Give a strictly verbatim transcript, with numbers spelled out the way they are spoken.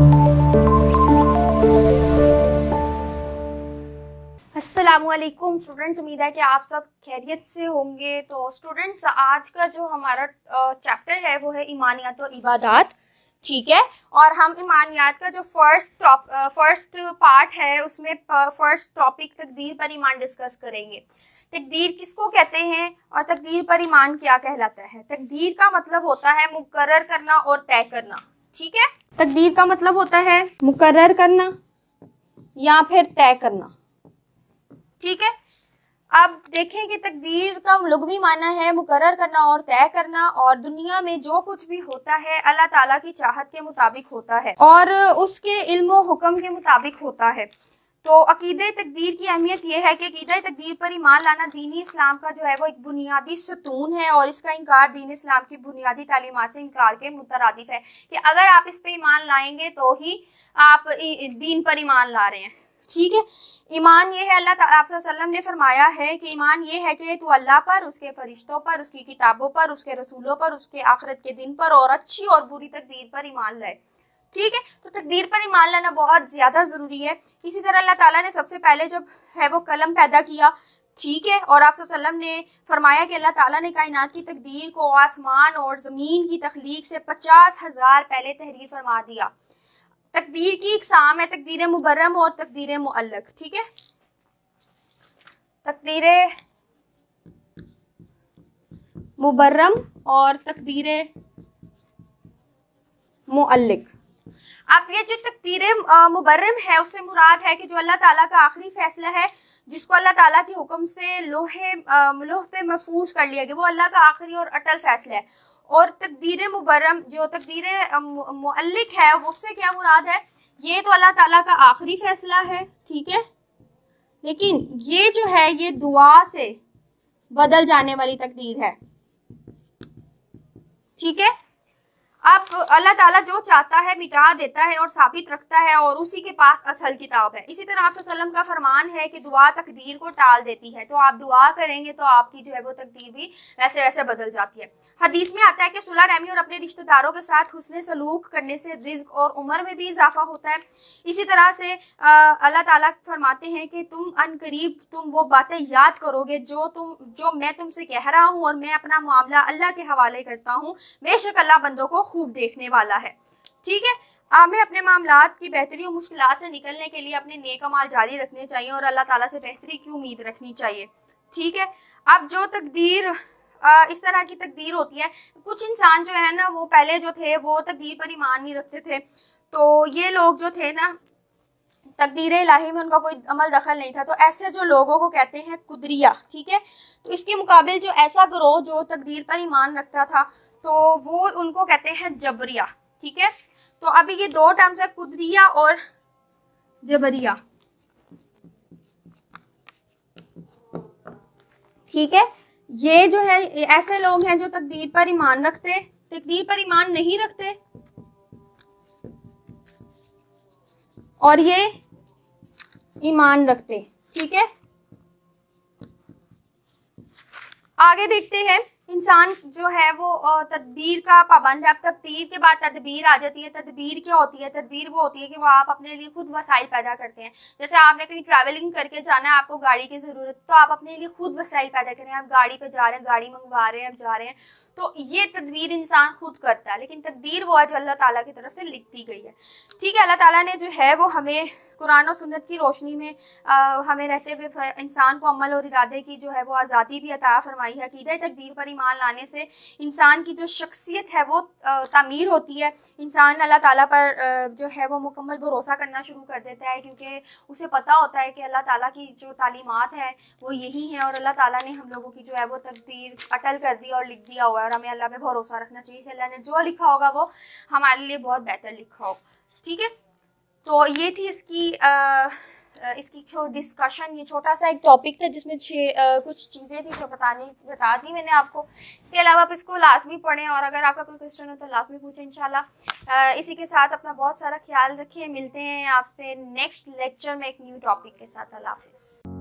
अस्सलामुअलैकुम स्टूडेंट्स, उम्मीद है कि आप सब खैरियत से होंगे। तो स्टूडेंट्स, आज का जो हमारा चैप्टर है वो है ईमानियात और इबादात, ठीक है। और हम ईमानियात का जो फर्स्ट फर्स्ट पार्ट है उसमें फर्स्ट टॉपिक तकदीर पर ईमान डिस्कस करेंगे। तकदीर किसको कहते हैं और तकदीर पर ईमान क्या कहलाता है। तकदीर का मतलब होता है मुकर्रर करना और तय करना, ठीक है। तकदीर का मतलब होता है मुकर्रर करना या फिर तय करना, ठीक है। अब देखें कि तकदीर का लुग़वी माना है मुकर्रर करना और तय करना, और दुनिया में जो कुछ भी होता है अल्लाह ताला की चाहत के मुताबिक होता है और उसके इल्म व हुक्म के मुताबिक होता है। तो अकीदे तकदीर की अहमियत यह है कि अकीदे तकदीर पर ईमान लाना दीनी इस्लाम का जो है वो एक बुनियादी सतून है, और इसका इनकार दीन इस्लाम की बुनियादी तालीमात से इनकार के मुतरादिफ है कि अगर आप इस पर ईमान लाएंगे तो ही आप दीन पर ईमान ला रहे हैं, ठीक है। ईमान ये है, अल्लाह ताला आप सल्लल्लाहु अलैहि वसल्लम ने फरमाया है कि ईमान ये है कि तू अल्लाह पर, उसके फरिश्तों पर, उसकी किताबों पर, उसके रसूलों पर, उसके आखिरत के दिन पर और अच्छी और बुरी तकदीर पर ईमान लाए, ठीक है। तो तकदीर पर ईमान लाना बहुत ज़्यादा ज़रूरी है। इसी तरह अल्लाह ताला ने सबसे पहले जब है वो कलम पैदा किया, ठीक है, और आप सल्लल्लाहु अलैहि वसल्लम ने फरमाया कि अल्लाह ताला ने कायनात की तकदीर को आसमान और ज़मीन की तख्लीक से पचास हज़ार पहले तहरीर फरमा दिया। तकदीर की इकसाम है तकदीर मुबर्रम और तकदीर मुअल्लक, ठीक है। तकदीर मुबर्रम और तकदीर मुअल्लक। अब ये जो तकदीर मुबर्रम है उससे मुराद है कि जो अल्लाह ताला का आखिरी फैसला है जिसको अल्लाह ताला के हुक्म से लोहे लोह पे महफूज कर लिया गया, वो अल्लाह का आखिरी और अटल फैसला है। और तकदीर मुबर्रम जो तकदीर मुअल्लिक है उससे क्या मुराद है, ये तो अल्लाह ताला का आखिरी फैसला है, ठीक है, लेकिन ये जो है ये दुआ से बदल जाने वाली तकदीर है, ठीक है। अब अल्लाह ताला जो चाहता है मिटा देता है और साबित रखता है, और उसी के पास असल किताब है। इसी तरह आप सल्लल्लाहु अलैहि वसल्लम का फरमान है कि दुआ तकदीर को टाल देती है, तो आप दुआ करेंगे तो आपकी जो है वो तकदीर भी वैसे वैसे बदल जाती है। हदीस में आता है कि सुलह रहमी और अपने रिश्तेदारों के साथ हुस्न सलूक करने से रिज्क और उम्र में भी इजाफा होता है। इसी तरह से अल्लाह ताला फरमाते हैं कि तुम अनकरीब तुम वो बातें याद करोगे जो तुम जो मैं तुमसे कह रहा हूँ, और मैं अपना मामला अल्लाह के हवाले करता हूँ, बेशक अल्लाह बंदों को खूब देखने वाला है, ठीक है। हमें अपने मामलात की बेहतरी और मुश्किलात से निकलने के लिए अपने नेक अमाल जारी रखने चाहिए और अल्लाह ताला से बेहतरी की उम्मीद रखनी चाहिए, ठीक है। अब जो तकदीर आ, इस तरह की तकदीर होती है, कुछ इंसान जो है ना वो पहले जो थे वो तकदीर पर ईमान नहीं रखते थे, तो ये लोग जो थे ना तकदीर इलाही में उनका कोई अमल दखल नहीं था, तो ऐसे जो लोगों को कहते हैं कुदरिया, ठीक है। तो इसके मुकाबिल जो ऐसा गिरोह जो तकदीर पर ईमान रखता था तो वो उनको कहते हैं जबरिया, ठीक है। तो अभी ये दो टर्म्स है, कुदरिया और जबरिया, ठीक है। ये जो है ऐसे लोग हैं जो तकदीर पर ईमान रखते, तकदीर पर ईमान नहीं रखते, और ये ईमान रखते, ठीक है। आगे देखते हैं, इंसान जो है वो तदबीर का पाबंद है। अब तकदीर के बाद तदबीर आ जाती है। तदबीर क्या होती है? तदबीर वो होती है कि वो आप अपने लिए खुद वसाइल पैदा करते हैं। जैसे आपने कहीं ट्रैवलिंग करके जाना है, आपको गाड़ी की ज़रूरत, तो आप अपने लिए खुद वसाइल पैदा करें। आप गाड़ी पे जा रहे हैं, गाड़ी मंगवा रहे हैं, आप जा रहे हैं, तो ये तदबीर इंसान खुद करता है। लेकिन तकदीर वो है जो अल्लाह ताला की तरफ से लिख दी गई है, ठीक है। अल्लाह ताला ने जो है वो हमें कुरान और सुन्नत की रोशनी में आ, हमें रहते हुए इंसान को अमल और इरादे की जो है वो आज़ादी भी अता फरमाई है। अक़ीदा तकदीर पर ईमान लाने से इंसान की जो शख्सियत है वो तामीर होती है। इंसान अल्लाह ताला पर जो है वो मुकम्मल भरोसा करना शुरू कर देता है, क्योंकि उसे पता होता है कि अल्लाह ताला की जो तालीमात है वो यही है, और अल्लाह ताला ने हम लोगों की जो है वो तकदीर अटल कर दी और लिख दिया हुआ है, और हमें अल्लाह पे भरोसा रखना चाहिए कि अल्लाह ने जो लिखा होगा वो हमारे लिए बहुत बेहतर लिखा होगा, ठीक है। तो ये थी इसकी आ, इसकी जो डिस्कशन, ये छोटा सा एक टॉपिक था जिसमें कुछ चीज़ें थी जो बतानी बता दी मैंने आपको। इसके अलावा आप इसको लाजमी पढ़ें, और अगर आपका कोई क्वेश्चन हो तो लाजमी पूछें इंशाल्लाह। इसी के साथ अपना बहुत सारा ख्याल रखिए। मिलते हैं आपसे नेक्स्ट लेक्चर में एक न्यू टॉपिक के साथ। अल्लाह हाफिज़।